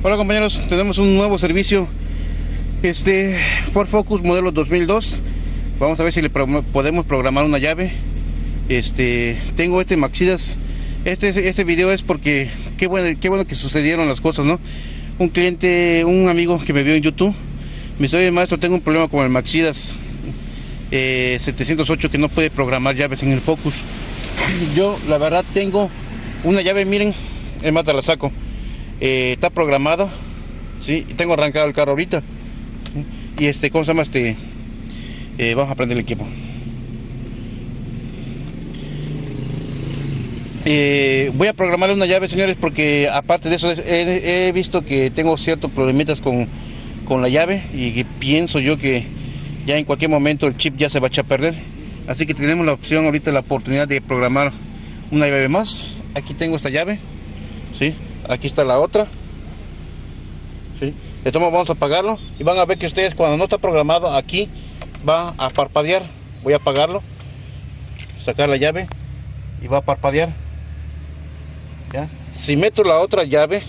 Hola compañeros, tenemos un nuevo servicio, Ford Focus modelo 2002. Vamos a ver si le podemos programar una llave. Tengo Maxidas. Este video es porque qué bueno que sucedieron las cosas, ¿no? Un cliente, un amigo que me vio en YouTube, me dice: oye maestro, tengo un problema con el Maxidas 708 que no puede programar llaves en el Focus. Yo la verdad tengo una llave, miren, te la saco. Está programada, sí, tengo arrancado el carro ahorita. Y ¿cómo se llama? Vamos a prender el equipo. Voy a programarle una llave, señores, porque aparte de eso he visto que tengo ciertos problemitas con la llave, y que pienso yo que ya en cualquier momento el chip ya se va a echar a perder. Así que tenemos la opción ahorita, la oportunidad de programar una llave más. Aquí tengo esta llave, ¿sí? Aquí está la otra, ¿sí? De todos modos vamos a apagarlo y van a ver que ustedes, cuando no está programado, aquí va a parpadear. Voy a apagarlo, sacar la llave y va a parpadear, ¿ya? Si meto la otra llave,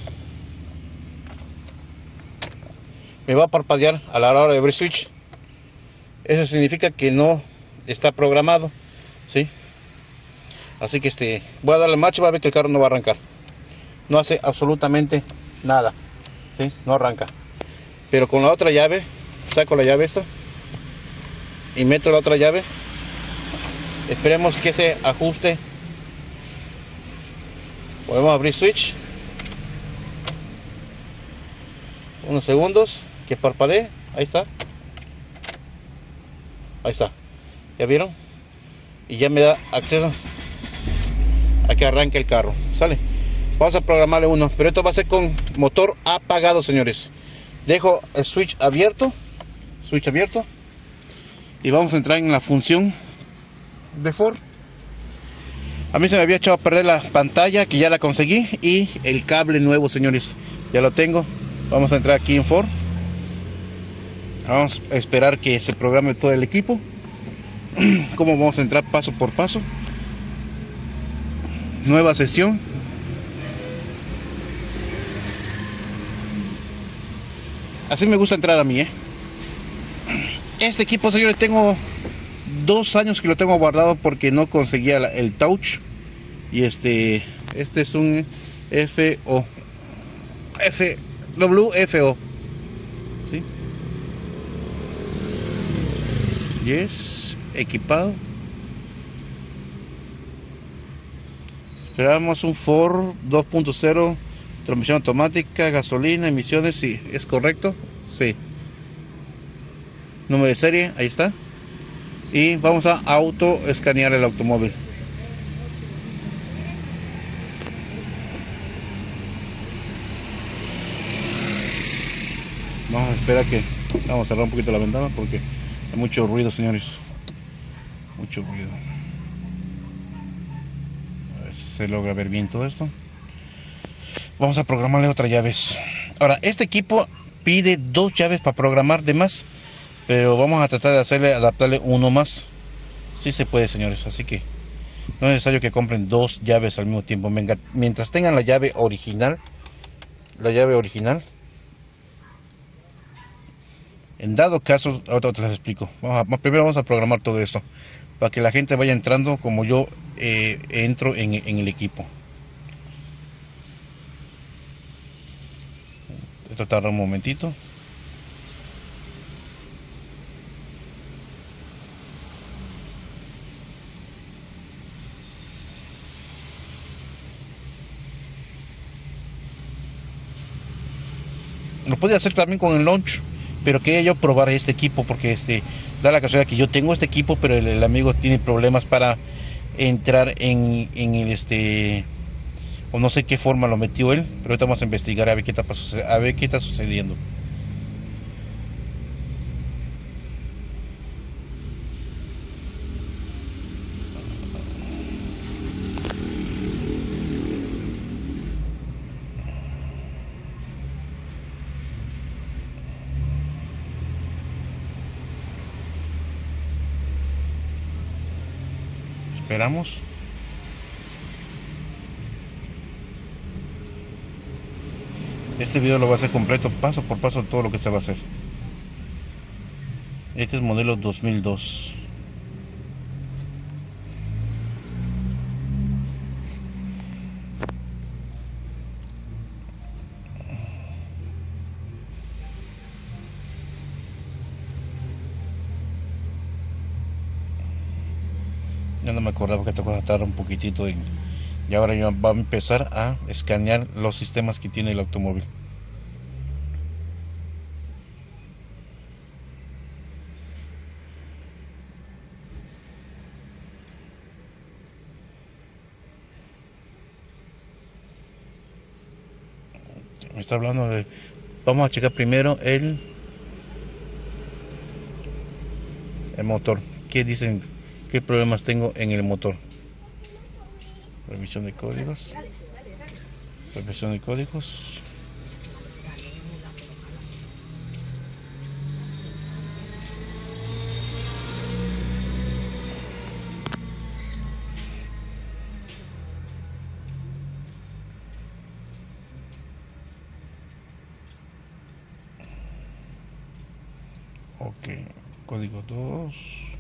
me va a parpadear a la hora de abrir switch. Eso significa que no está programado, ¿sí? Así que voy a darle marcha y va a ver que el carro no va a arrancar. No hace absolutamente nada, ¿sí? No arranca. Pero con la otra llave, saco la llave y meto la otra llave. Esperemos que se ajuste. Podemos abrir switch. Unos segundos, que parpadee. Ahí está. Ahí está. ¿Ya vieron? Y ya me da acceso a que arranque el carro. ¿Sale? Vamos a programarle uno, pero esto va a ser con motor apagado, señores. Dejo el switch abierto, y vamos a entrar en la función de Ford. A mí se me había echado a perder la pantalla, que ya la conseguí, y el cable nuevo, señores, ya lo tengo. Vamos a entrar aquí en Ford. Vamos a esperar que se programe todo el equipo. Cómo vamos a entrar paso por paso. Nueva sesión. Así me gusta entrar a mí, Este equipo, señores, tengo 2 años que lo tengo guardado porque no conseguía el touch. Y este es un WFO, ¿sí? Y es equipado. Esperamos un Ford 2.0, transmisión automática, gasolina, emisiones, sí, es correcto, sí. Número de serie, ahí está. Y vamos a auto escanear el automóvil. Vamos a esperar vamos a cerrar un poquito la ventana porque hay mucho ruido, señores. Mucho ruido. A ver si se logra ver bien todo esto. Vamos a programarle otras llaves. Ahora, este equipo pide 2 llaves para programar de más, pero vamos a tratar de adaptarle uno más. Sí se puede, señores, así que no es necesario que compren 2 llaves al mismo tiempo. Mientras tengan la llave original, en dado caso, ahora te les explico. Primero vamos a programar todo esto para que la gente vaya entrando como yo entro en el equipo. Esto tarda un momentito. Lo podía hacer también con el launch, pero quería yo probar este equipo porque da la casualidad que yo tengo este equipo, pero el amigo tiene problemas para entrar en el o no sé qué forma lo metió él, pero ahorita vamos a investigar a ver qué está sucediendo. Esperamos. Este video lo voy a hacer completo, paso por paso, todo lo que se va a hacer. Este es modelo 2002. Ya no me acordaba que esta cosa tarda un poquitito y ahora ya va a empezar a escanear los sistemas que tiene el automóvil. Me está hablando de... Vamos a checar primero el motor. ¿Qué dicen? ¿Qué problemas tengo en el motor? Revisión de códigos. Revisión de códigos. Ok, código 2.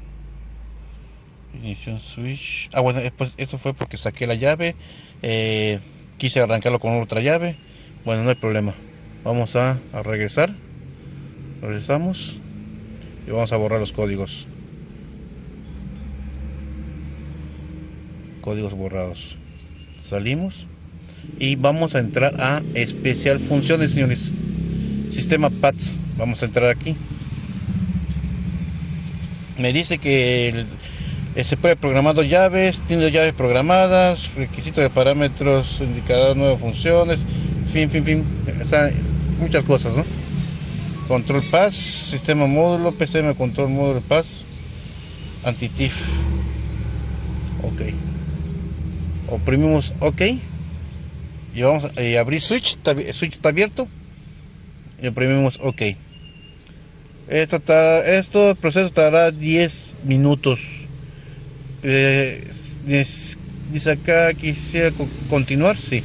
Ignition switch. Ah, bueno, pues esto fue porque saqué la llave. Quise arrancarlo con otra llave. Bueno, no hay problema. Vamos a regresar. Regresamos. Y vamos a borrar los códigos. Códigos borrados. Salimos. Y vamos a entrar a especial funciones, señores. Sistema PATS. Vamos a entrar aquí. Me dice que se puede programar dos llaves, tiene dos llaves programadas, requisito de parámetros, indicador, nuevas funciones, fin, o sea, muchas cosas, ¿no? Control PAS, sistema módulo, PCM control módulo PAS, anti-TIF. Ok. Oprimimos OK. Y vamos a abrir switch está abierto. Y oprimimos OK. El proceso tardará 10 minutos. Dice acá, quisiera continuar, sí.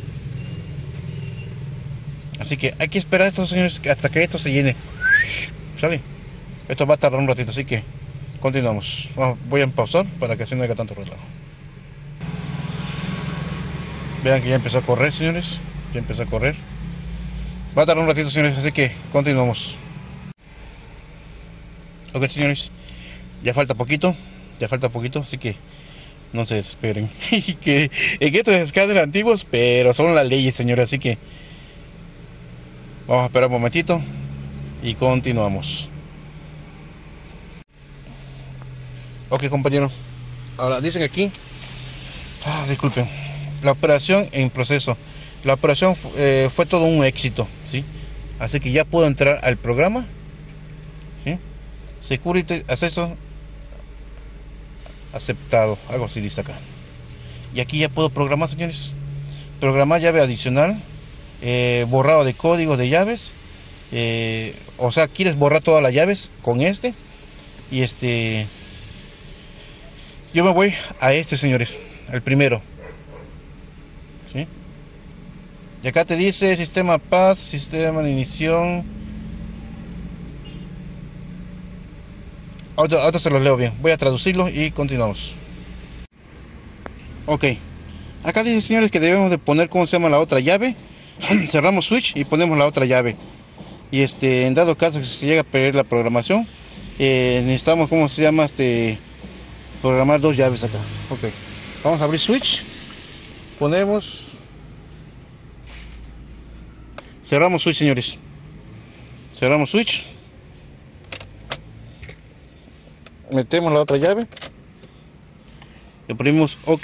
Así que hay que esperar a estos señores hasta que esto se llene. ¿Sale? Esto va a tardar un ratito, así que continuamos. Voy a pausar para que así no haya tanto relajo. Vean que ya empezó a correr, señores. Ya empezó a correr. Va a tardar un ratito, señores, así que continuamos. Ok, señores, ya falta poquito, así que no se desesperen. Que estos escáneres antiguos, pero son las leyes, señores, así que vamos a esperar un momentito y continuamos. Ok, compañero, ahora dicen aquí, disculpen, la operación en proceso. La operación fue todo un éxito, ¿sí? Así que ya puedo entrar al programa, ¿sí? Security acceso aceptado, algo así dice acá. Y aquí ya puedo programar, señores. Programar llave adicional, borrado de códigos de llaves. O sea, quieres borrar todas las llaves con este. Y yo me voy a señores, al primero, ¿sí? Y acá te dice sistema PAS, sistema de ignición. Ahora se los leo bien. Voy a traducirlo y continuamos. Ok. Acá dice, señores, que debemos de poner, ¿cómo se llama? La otra llave. Cerramos switch y ponemos la otra llave. Y en dado caso que se llega a perder la programación, necesitamos, ¿cómo se llama? Programar dos llaves acá. Ok. Vamos a abrir switch. Ponemos. Cerramos switch, señores. Cerramos switch. Metemos la otra llave y oprimimos OK.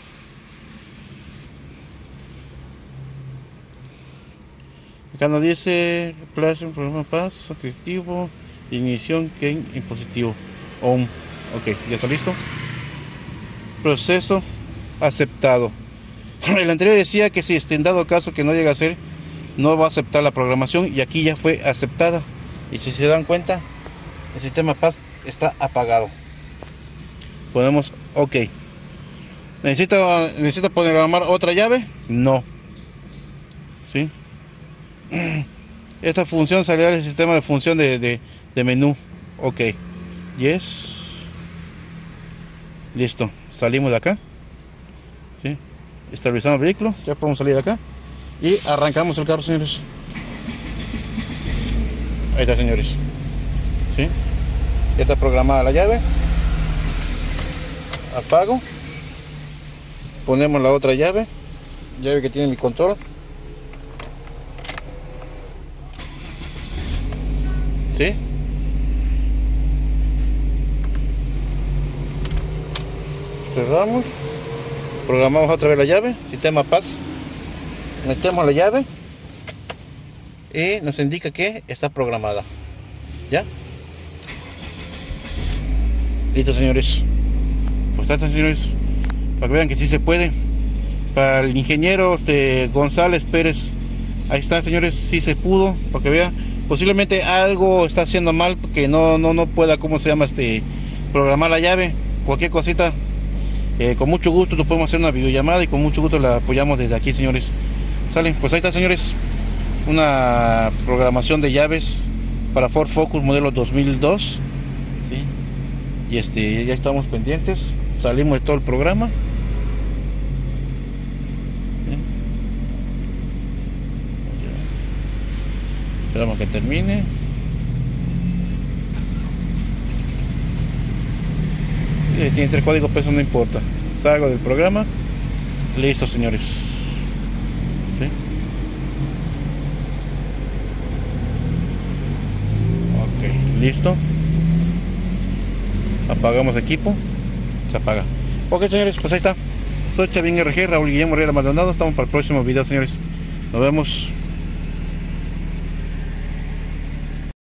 Acá nos dice replace un programa PAS aditivo, ignición gain impositivo on. Ok, ya está listo. Proceso aceptado. El anterior decía que si en dado caso que no llega a ser, no va a aceptar la programación, y aquí ya fue aceptada. Y si se dan cuenta, el sistema PAS está apagado. Ponemos OK. ¿Necesita programar otra llave? No. ¿Sí? Esta función saldrá del sistema de función de menú. Ok. Yes. Listo. Salimos de acá. ¿Sí? Estabilizamos el vehículo. Ya podemos salir de acá. Y arrancamos el carro, señores. Ahí está, señores. ¿Sí? Ya está programada la llave. Apago. Ponemos la otra llave. Llave que tiene mi control. ¿Sí? Cerramos. Programamos otra vez la llave. Sistema paz. Metemos la llave. Y nos indica que está programada. ¿Ya? Listo, señores. Pues está, señores. Para que vean que sí se puede. Para el ingeniero González Pérez. Ahí está, señores. Sí se pudo. Para que vean. Posiblemente algo está haciendo mal. Porque no pueda, ¿cómo se llama? Programar la llave. Cualquier cosita. Con mucho gusto lo podemos hacer una videollamada. Y con mucho gusto la apoyamos desde aquí, señores. Salen. Pues ahí está, señores. Una programación de llaves para Ford Focus modelo 2002. ¿Sí? Y ya estamos pendientes. Salimos de todo el programa. ¿Sí? Esperamos que termine. Tiene 3 códigos, pesos, no importa. Salgo del programa. Listo, señores. ¿Sí? Ok, listo. Apagamos equipo. Se apaga. Ok, señores, pues ahí está. Soy Chavín RG, Raúl Guillermo Herrera Maldonado. Estamos para el próximo video, señores. Nos vemos.